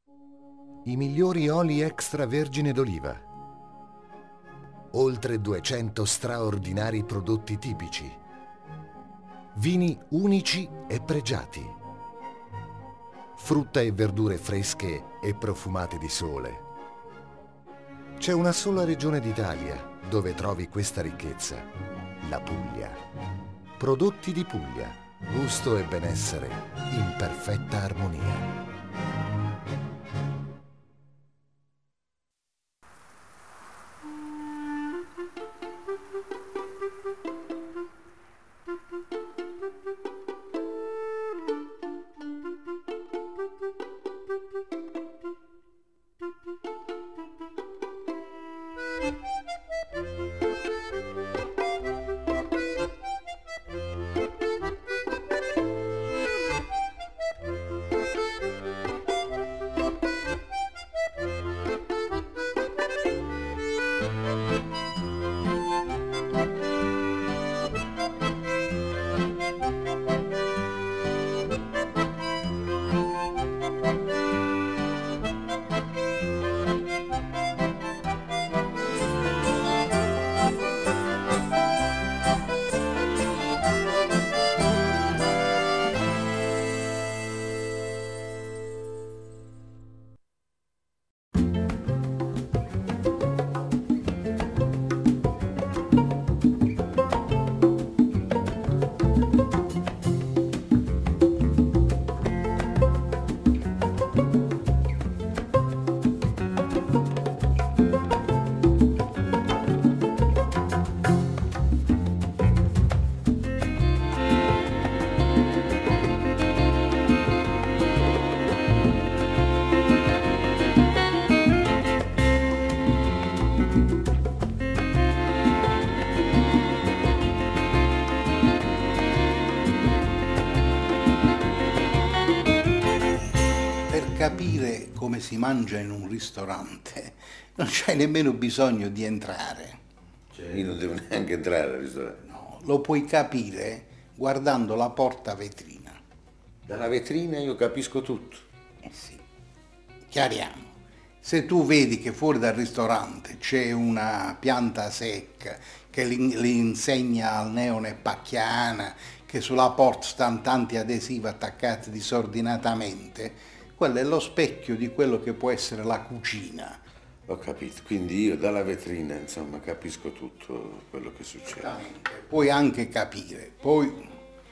I migliori oli extravergine d'oliva. Oltre 200 straordinari prodotti tipici. Vini unici e pregiati. Frutta e verdure fresche e profumate di sole. C'è una sola regione d'Italia dove trovi questa ricchezza: la Puglia. Prodotti di Puglia, gusto e benessere in perfetta armonia. Capire come si mangia in un ristorante non c'è nemmeno bisogno di entrare. Cioè, io non devo neanche entrare al ristorante. No, lo puoi capire guardando la porta vetrina. Dalla vetrina io capisco tutto. Eh sì, chiariamo. Se tu vedi che fuori dal ristorante c'è una pianta secca che l'insegna al neone pacchiana, che sulla porta stanno tanti adesivi attaccati disordinatamente, quello è lo specchio di quello che può essere la cucina. Ho capito, quindi io dalla vetrina, insomma, capisco tutto quello che succede. Esattamente. Puoi anche capire. Poi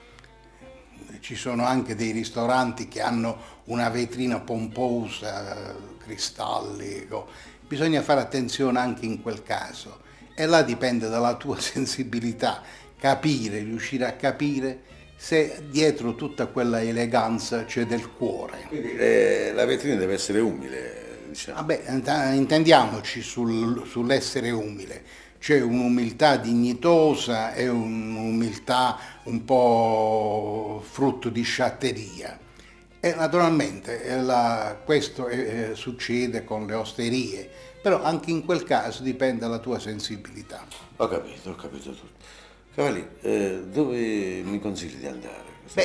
ci sono anche dei ristoranti che hanno una vetrina pomposa, cristalli. Bisogna fare attenzione anche in quel caso. E là dipende dalla tua sensibilità, riuscire a capire se dietro tutta quella eleganza c'è del cuore. Quindi la vetrina deve essere umile, diciamo. Vabbè, intendiamoci sull'essere umile. C'è un'umiltà dignitosa e un'umiltà un po' frutto di sciatteria. E naturalmente questo succede con le osterie, però anche in quel caso dipende dalla tua sensibilità. Ho capito tutto. Cavaliere, dove mi consigli di andare?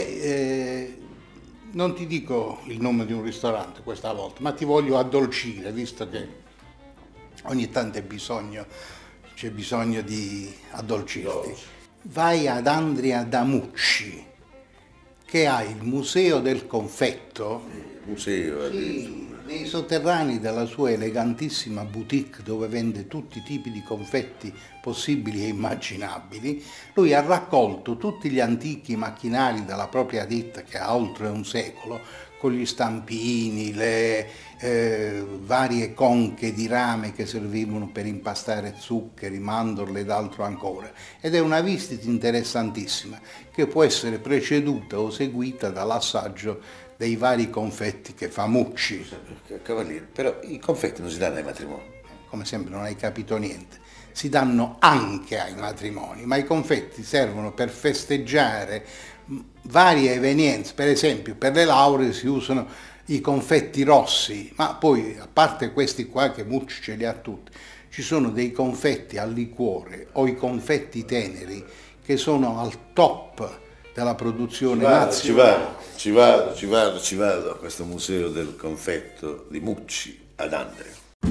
Non ti dico il nome di un ristorante questa volta, ma ti voglio addolcire, visto che ogni tanto c'è bisogno di addolcirti. Vai ad Andria Damucci, che ha il Museo del Confetto. Museo, Sì, nei sotterranei della sua elegantissima boutique, dove vende tutti i tipi di confetti possibili e immaginabili. Lui ha raccolto tutti gli antichi macchinari della propria ditta, che ha oltre un secolo, con gli stampini, le varie conche di rame che servivano per impastare zuccheri, mandorle ed altro ancora. Ed è una visita interessantissima che può essere preceduta o seguita dall'assaggio dei vari confetti che fa Mucci. Cavaliere, però i confetti non si danno ai matrimoni. Come sempre non hai capito niente. Si danno anche ai matrimoni, ma i confetti servono per festeggiare varie evenienze. Per esempio, per le lauree si usano i confetti rossi, ma poi, a parte questi qua che Mucci ce li ha tutti, ci sono dei confetti al liquore o i confetti teneri che sono al top della produzione Ci nazionale. ci vado a questo museo del confetto di Mucci ad Andria.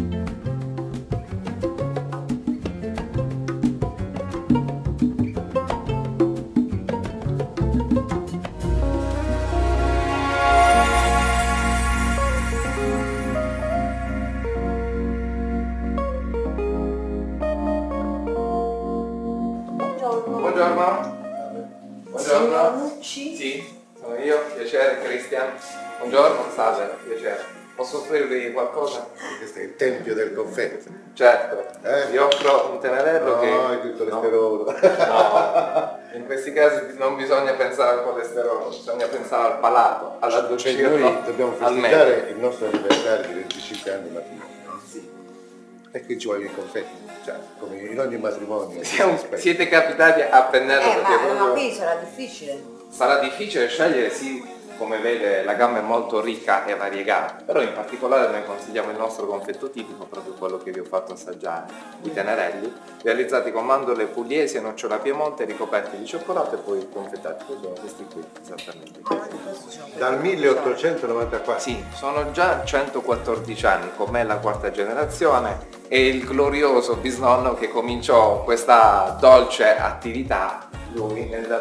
Buongiorno. Signor Mucci? Sì, sono io, piacere, Cristian. Buongiorno, salve, piacere. Posso offrirvi qualcosa? Questo è il tempio del confetto. Certo, vi offro un tenerello che... No, è tutto colesterolo. No, in questi casi non bisogna pensare al colesterolo, bisogna pensare al palato, Cioè, all'addolcirlo, noi dobbiamo al meglio. festeggiare il nostro anniversario di 25 anni di matrimonio. Sì. E qui ci vogliono i confetti, cioè, come in ogni matrimonio. Siete capitati a pennello perché Ma proprio... qui sarà difficile. Sarà difficile scegliere, sì, come vede la gamma è molto ricca e variegata, però in particolare noi consigliamo il nostro confetto tipico, proprio quello che vi ho fatto assaggiare, i tenerelli, realizzati con mandorle pugliesi e nocciola Piemonte ricoperti di cioccolato e poi confettati. Sono questi qui, esattamente. Dal 1894. Sì, sono già 114 anni, con me la quarta generazione e il glorioso bisnonno che cominciò questa dolce attività, lui, nel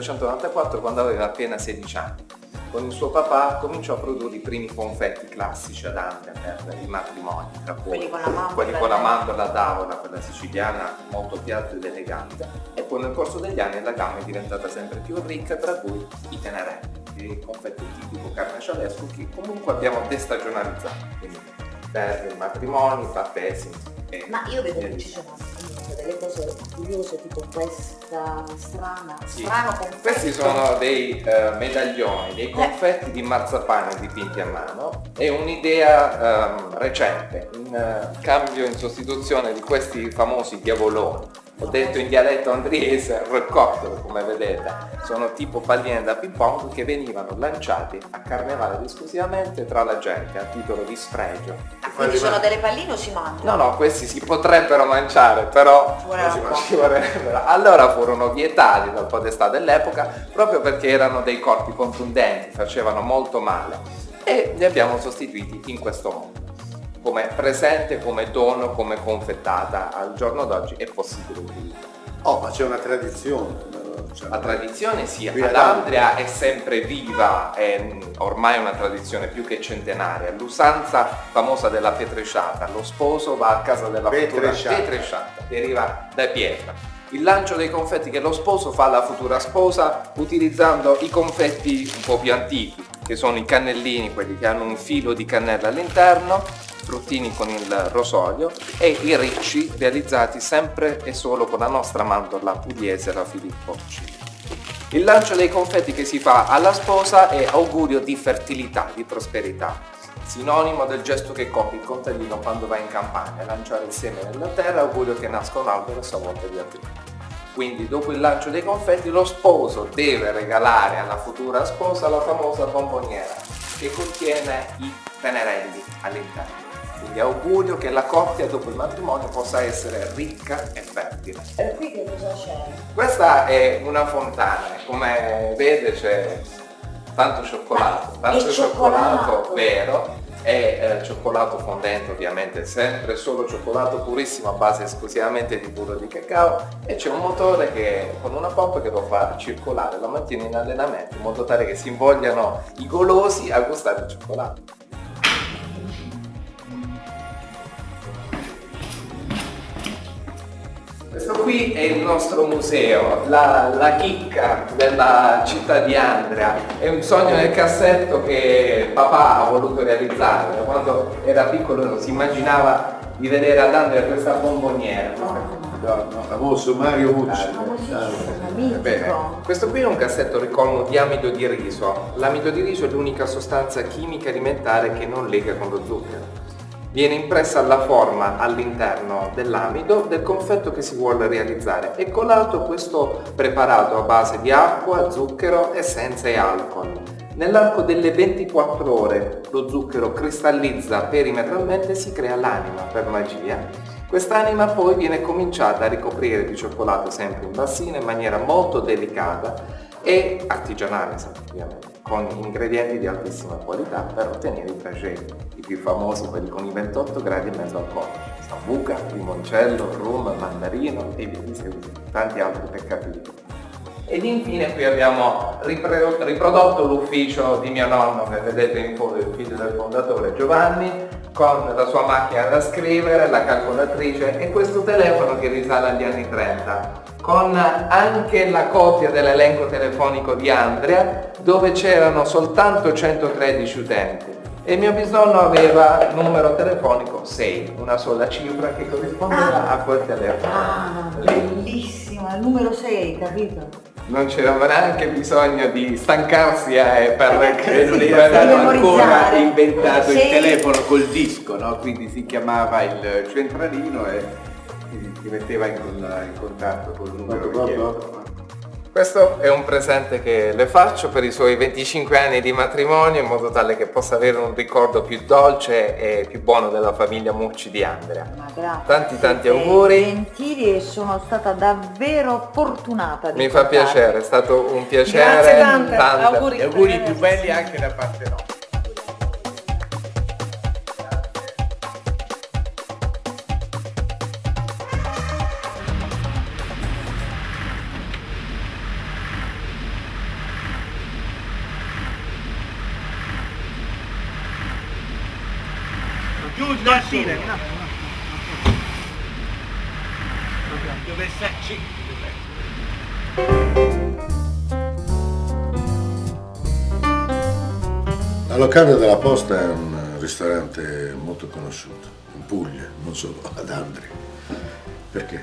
1894 quando aveva appena 16 anni. Con il suo papà cominciò a produrre i primi confetti classici ad Andria per i matrimoni, tra cui quelli con la mandorla d'avola, quella siciliana molto piatta ed elegante, e poi nel corso degli anni la gamma è diventata sempre più ricca, tra cui i tenerelli, il confetto tipico carnecialesco che comunque abbiamo destagionalizzato, quindi per i matrimoni, battesimi. Ma io vedo che ci sono delle cose curiose, tipo questa strano confetto. Questi sono dei medaglioni, dei confetti di marzapane dipinti a mano. È un'idea recente, in cambio, in sostituzione di questi famosi diavoloni. Ho detto in dialetto andriese roccottolo, come vedete, sono tipo palline da ping pong che venivano lanciati a carnevale esclusivamente tra la gente a titolo di sfregio. Quindi sono delle palline o si mangiano? No, questi si potrebbero mangiare, però ci vorrebbero. Allora furono vietati dal podestà dell'epoca proprio perché erano dei corpi contundenti, facevano molto male e li abbiamo sostituiti in questo modo. Come presente, come dono, come confettata al giorno d'oggi è possibile utilizzare. Oh, ma c'è una tradizione. La tradizione sì, Qui ad ad Andria è sempre viva, è ormai una tradizione più che centenaria. L'usanza famosa della petresciata, lo sposo va a casa della futura petresciata, deriva da pietra. Il lancio dei confetti che lo sposo fa alla futura sposa utilizzando i confetti un po' più antichi, che sono i cannellini, quelli che hanno un filo di cannella all'interno, fruttini con il rosolio e i ricci realizzati sempre e solo con la nostra mandorla pugliese, la Filippo C. Il lancio dei confetti che si fa alla sposa è augurio di fertilità, di prosperità, sinonimo del gesto che compie il contadino quando va in campagna a lanciare il seme nella terra, augurio che nasca un albero a sua volta di agricolo. Quindi dopo il lancio dei confetti lo sposo deve regalare alla futura sposa la famosa bomboniera che contiene i tenerelli all'interno. Quindi augurio che la coppia dopo il matrimonio possa essere ricca e fertile. E qui che cosa c'è? Questa è una fontana, come vede c'è tanto cioccolato, cioccolato vero e cioccolato fondente, ovviamente sempre solo cioccolato purissimo a base esclusivamente di burro di cacao, e c'è un motore che con una pompa che lo fa circolare la mattina in allenamento in modo tale che si invogliano i golosi a gustare il cioccolato. Questo qui è il nostro museo, la chicca della città di Andria. È un sogno nel cassetto che papà ha voluto realizzare. Quando era piccolo si immaginava di vedere ad Andria questa bomboniera. Famoso Mario Mucci. Bene, questo qui è un cassetto ricolmo di amido di riso. L'amido di riso è l'unica sostanza chimica alimentare che non lega con lo zucchero. Viene impressa la forma all'interno dell'amido del confetto che si vuole realizzare e colato questo preparato a base di acqua, zucchero, essenza e alcol. Nell'arco delle 24 ore lo zucchero cristallizza perimetralmente e si crea l'anima per magia. Quest'anima poi viene cominciata a ricoprire di cioccolato sempre in bassina in maniera molto delicata e artigianale, ovviamente, con ingredienti di altissima qualità per ottenere i traghetti, i più famosi, quelli con i 28 gradi e mezzo alcolici, sambuca, limoncello, rum, mandarino e via di seguito, tanti altri peccati. Ed infine qui abbiamo riprodotto l'ufficio di mio nonno, che vedete in fondo, il figlio del fondatore Giovanni, con la sua macchina da scrivere, la calcolatrice e questo telefono che risale agli anni 30, con anche la copia dell'elenco telefonico di Andria, dove c'erano soltanto 113 utenti. E mio bisnonno aveva numero telefonico 6, una sola cifra che corrispondeva a quel telefono. Ah, bellissima, il numero 6, capito? Non c'era neanche bisogno di stancarsi per non era stato ancora inventato il telefono col disco, no? Quindi si chiamava il centralino e si metteva in contatto col numero richiesto. Questo è un presente che le faccio per i suoi 25 anni di matrimonio, in modo tale che possa avere un ricordo più dolce e più buono della famiglia Mucci di Andria. Ma grazie. Tanti auguri. Gentili, e sono stata davvero fortunata di Mi fa piacere, è stato un piacere. Grazie tante. Auguri, auguri più belli anche da parte nostra. Giù, Martine, un attimo. Dove sei? La Locanda della Posta è un ristorante molto conosciuto, in Puglia, non solo ad Andria. Perché?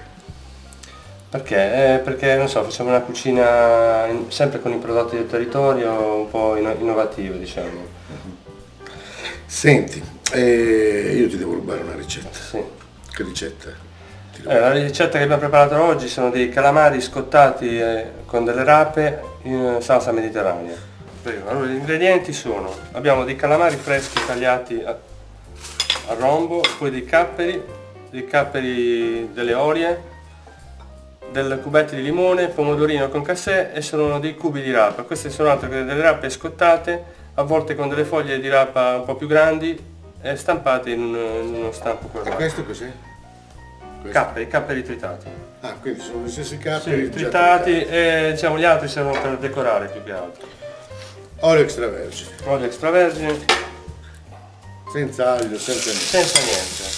Perché non so, facciamo una cucina sempre con i prodotti del territorio, un po' innovativo, diciamo. Senti, io ti devo rubare una ricetta. Sì. Che ricetta? La ricetta che abbiamo preparato oggi sono dei calamari scottati con delle rape in salsa mediterranea. Allora, gli ingredienti sono: abbiamo dei calamari freschi tagliati a rombo, poi dei capperi delle olie, del cubetti di limone, pomodorino con cassè e sono dei cubi di rapa. Queste sono altre che delle rape scottate, avvolte con delle foglie di rapa un po' più grandi e stampate in uno stampo E quadrato. questo cos'è? Capperi tritati. Ah, quindi sono gli stessi capperi Sì, tritati e diciamo gli altri servono per decorare più che altro. Olio extravergine, Olio extravergine, senza aglio, senza niente. senza niente.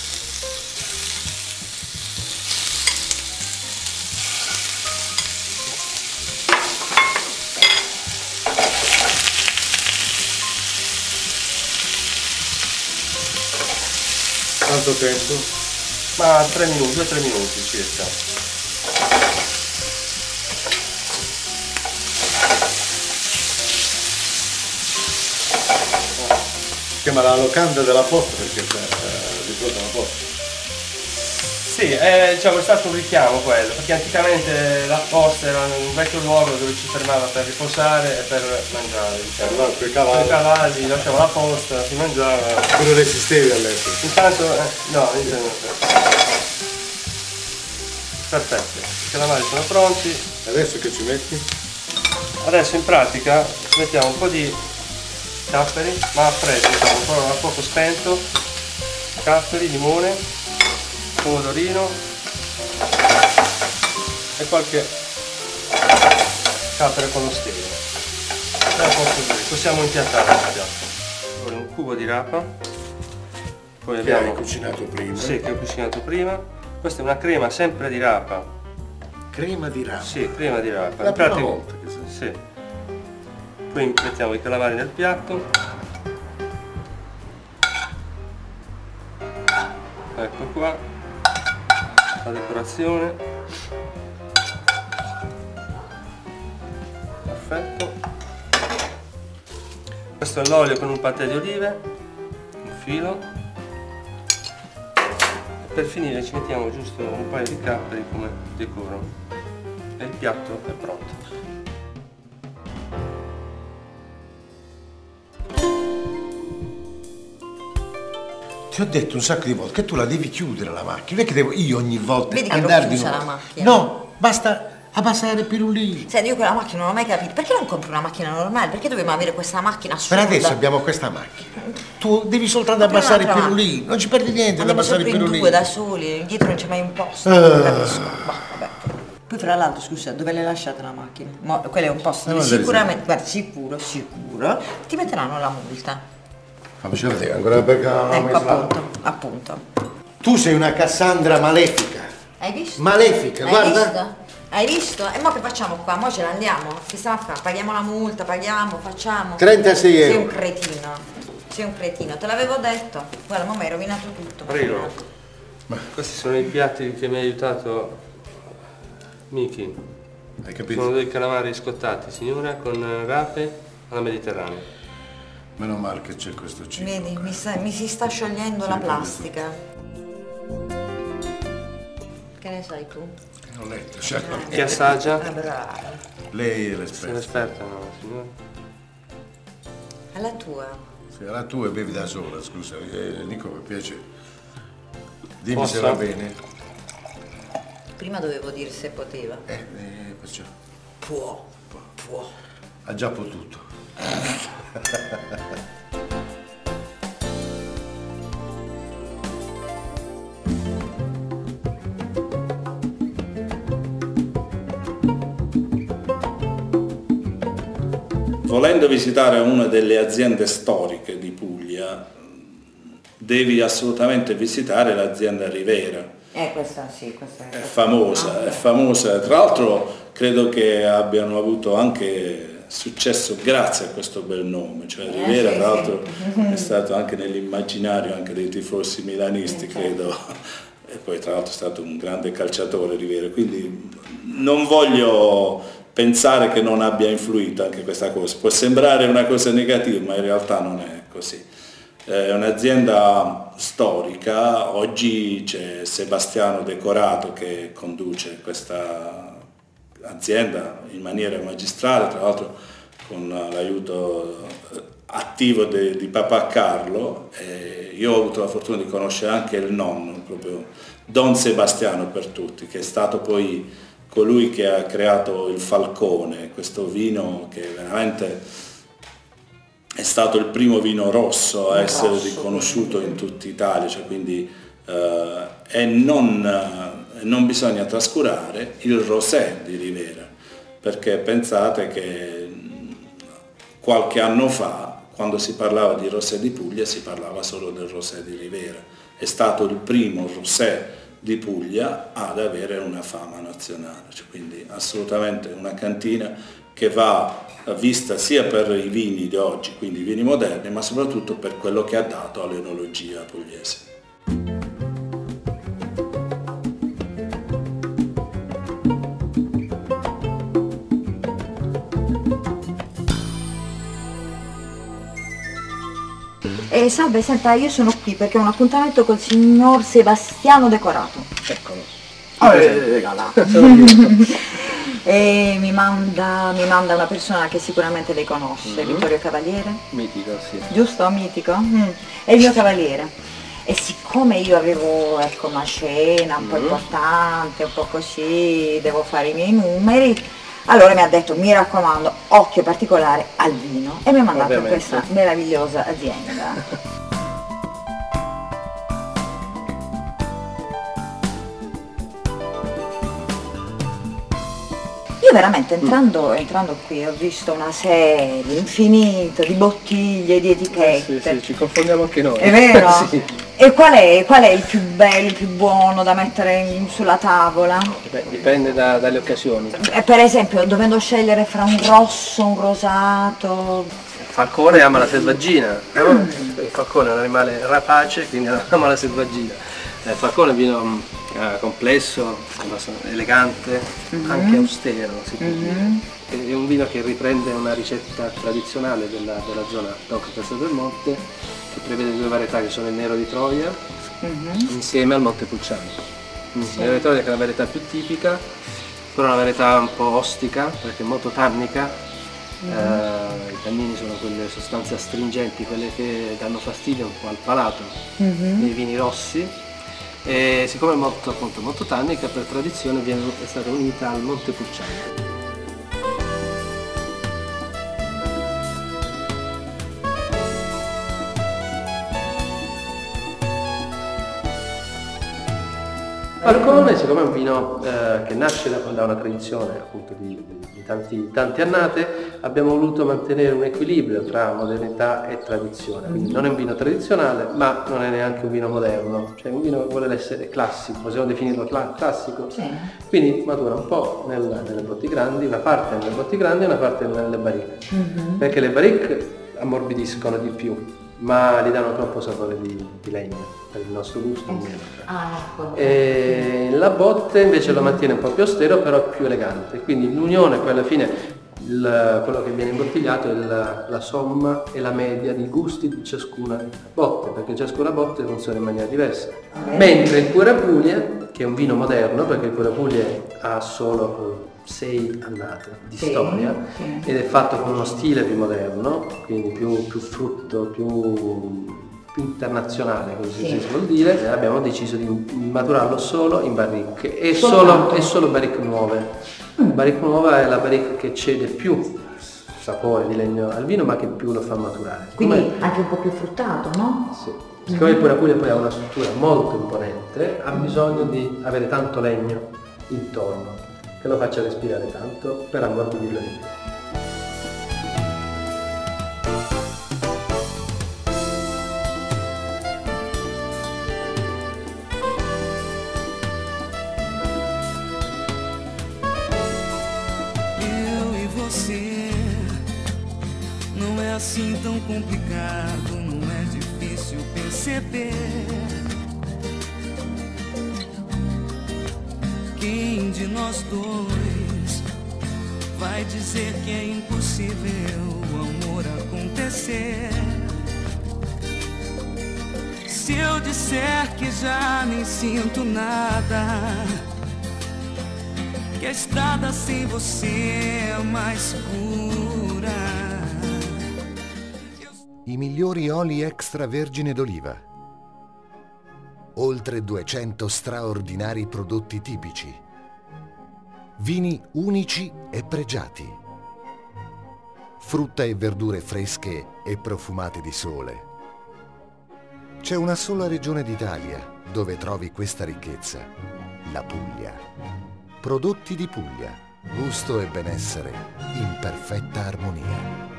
Quanto tempo? Ma 3 minuti, 2-3 minuti circa. Si chiama la Locanda della Posta perché di fronte alla posta. Sì, diciamo, è stato un richiamo quello, perché anticamente la posta era un vecchio luogo dove ci fermava per riposare e per mangiare, diciamo. Allora, quei Con i cavalli, cavalli, lasciamo la posta, si mangiava. tu non resistevi all'epoca. Intanto, no, perfetto, i calamari sono pronti. Adesso che ci metti? Adesso in pratica ci mettiamo un po' di capperi, ma freschi, diciamo, un po' a fuoco spento, capperi, limone, pomodorino e qualche cappero con lo stelo. Possiamo impiattare il piatto. Ora un cubo di rapa, poi Che abbiamo hai cucinato prima? Sì, che ho cucinato prima. Questa è una crema sempre di rapa. Crema di rapa? Sì, crema di rapa. La In prima pratica- volta che si... Sì. Poi mettiamo i calamari nel piatto. Ecco qua la decorazione. Perfetto. Questo è l'olio con un patè di olive, un filo. E per finire ci mettiamo giusto un paio di capperi come decoro. E il piatto è pronto. Ti ho detto un sacco di volte che tu la devi chiudere la macchina, non è che devo io ogni volta Vedi che l'ho andare di chiusa nuovo. la macchina. No, basta A passare il pirulino. Senti, io quella macchina non l'ho mai capito. Perché non compri una macchina normale? Perché dobbiamo avere questa macchina assurda? Per adesso abbiamo questa macchina. Tu devi soltanto abbassare il pirulino. Non ci perdi niente ad abbassare il pirulino. Due da soli, dietro non c'è mai un posto. Non capisco. Vabbè. Poi fra l'altro, scusa, dove l'hai lasciata la macchina? Quello è un posto dove sicuramente, guarda, sicuro, ti metteranno la multa. Fammici vedere, ancora perché ecco, appunto. Tu sei una Cassandra malefica. Hai visto? Malefica, guarda. Hai visto? E mo che facciamo qua? Mo ce ne andiamo? Che stiamo a fare? Paghiamo la multa, facciamo. 36 euro. Sei un cretino. Sei un cretino, te l'avevo detto. Guarda, mo mi hai rovinato tutto. Prego. Ma questi sono i piatti che mi ha aiutato Miki. Hai capito? Sono dei calamari scottati, signora, con rape alla Mediterranea. Meno male che c'è questo cibo. Vedi, mi si sta sciogliendo la plastica. Che ne sai tu? Ho letto, certo. Chi assaggia? Brava. Lei è Sei l'esperta. l'esperta, no, signora? Alla tua. Se la tua bevi da sola, scusa. Nico, per piacere. Dimmi Posso? se va bene. Prima dovevo dire se poteva. Perciò. Può. Ha già potuto. Volendo visitare una delle aziende storiche di Puglia, devi assolutamente visitare l'azienda Rivera. Questa è È famosa. Tra l'altro credo che abbiano avuto anche successo grazie a questo bel nome, cioè Rivera tra l'altro è stato anche nell'immaginario anche dei tifosi milanisti, credo, e poi tra l'altro è stato un grande calciatore Rivera, quindi non voglio pensare che non abbia influito anche questa cosa. Può sembrare una cosa negativa, ma in realtà non è così. È un'azienda storica, oggi c'è Sebastiano Decorato che conduce questa azienda in maniera magistrale, tra l'altro con l'aiuto attivo di papà Carlo. Io ho avuto la fortuna di conoscere anche il nonno, proprio Don Sebastiano per tutti, che è stato poi colui che ha creato il Falcone, questo vino che veramente è stato il primo vino rosso a essere riconosciuto in tutta Italia, cioè quindi, e non bisogna trascurare il rosé di Rivera, perché pensate che qualche anno fa, quando si parlava di rosé di Puglia, si parlava solo del rosé di Rivera. È stato il primo rosé di Puglia ad avere una fama nazionale, cioè quindi assolutamente una cantina che va vista sia per i vini di oggi, quindi i vini moderni, ma soprattutto per quello che ha dato all'enologia pugliese. Salve, senta, io sono qui perché ho un appuntamento col signor Sebastiano Decorato. Eccolo. E mi manda una persona che sicuramente lei conosce, Vittorio Cavaliere. Mitico, sì. Giusto? Mitico? È il mio cavaliere. E siccome io avevo una cena un po' importante, un po' così, devo fare i miei numeri, allora mi ha detto, mi raccomando, occhio particolare al vino, e mi ha mandato in questa meravigliosa azienda. Io veramente entrando qui ho visto una serie infinita di bottiglie, di etichette. Sì, ci confondiamo anche noi. È vero? Sì. E qual è il più bello, il più buono da mettere sulla tavola? Beh, dipende dalle occasioni. Per esempio, dovendo scegliere fra un rosso, un rosato. Falcone ama la selvaggina, no? Il falcone è un animale rapace, quindi ama la selvaggina. Il falcone è un vino complesso, elegante, anche austero, si può dire. È un vino che riprende una ricetta tradizionale della zona Tocca del Monte, che prevede due varietà che sono il Nero di Troia insieme al Montepulciano. Il Nero di Troia che è la varietà più tipica, però è una varietà un po' ostica perché è molto tannica. I tannini sono quelle sostanze astringenti, quelle che danno fastidio un po' al palato nei vini rossi. E siccome è morto appunto tannica, per tradizione è stata unita al Montepulciano. Falcone, siccome è un vino che nasce da una tradizione appunto di tante annate, abbiamo voluto mantenere un equilibrio tra modernità e tradizione. Quindi non è un vino tradizionale, ma non è neanche un vino moderno, cioè un vino che vuole essere classico, possiamo definirlo classico. Sì. Quindi matura un po' nelle botti grandi, una parte nelle botti grandi e una parte nelle barrique. Perché le barrique ammorbidiscono di più, ma gli danno troppo sapore di legno per il nostro gusto. E la botte invece lo mantiene un po' più austero, però più elegante, quindi l'unione poi alla fine quello che viene imbottigliato è la somma e la media di gusti di ciascuna botte, perché ciascuna botte funziona in maniera diversa. Mentre il Pura Puglia, che è un vino moderno, perché il Pura Puglia ha solo 6 annate di storia ed è fatto con uno stile più moderno, quindi più frutto, più internazionale, così si vuol dire. Abbiamo deciso di maturarlo solo in barrique e solo barrique nuove. Barrique nuova è la barrique che cede più sapore di legno al vino, ma che più lo fa maturare. Quindi anche un po' più fruttato, no? Sì. Siccome il Pura Puglia poi ha una struttura molto imponente, ha bisogno di avere tanto legno intorno, che lo faccia respirare tanto per ammorbidirlo di più. Não é assim tão complicado, não é difícil perceber. Quem de nós dois vai dizer que é impossível o amor acontecer? Se eu disser que já nem sinto nada, que a estrada sem você é mais segura. I migliori oli extravergine d'oliva. Oltre 200 straordinari prodotti tipici. Vini unici e pregiati. Frutta e verdure fresche e profumate di sole. C'è una sola regione d'Italia dove trovi questa ricchezza, la Puglia. Prodotti di Puglia, gusto e benessere in perfetta armonia.